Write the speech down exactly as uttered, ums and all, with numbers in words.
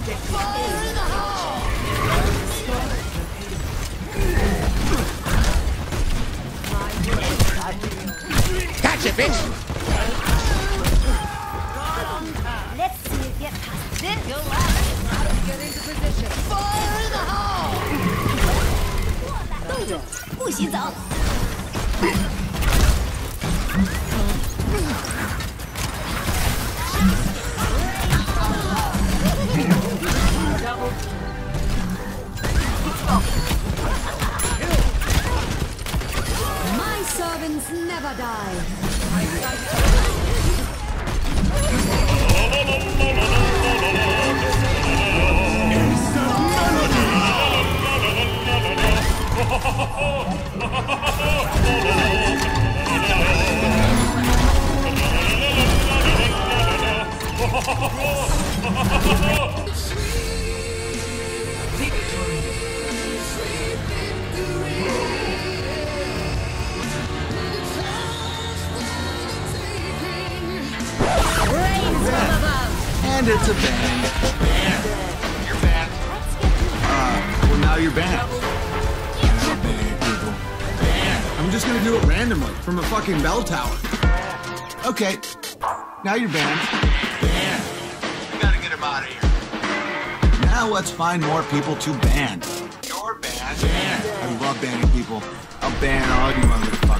Gotcha, bitch! Let's see you get past this. Get into position. Fire in the hole! 动着，不洗澡。My servants never die. And it's a band. Banned. You're banned. Uh, well, now you're banned. Now banned, people. Banned. I'm just gonna do it randomly from a fucking bell tower. Okay. Now you're banned. Banned. We gotta get him out of here. Now let's find more people to ban. You're banned. Banned. I love banning people. I'll ban all you motherfuckers.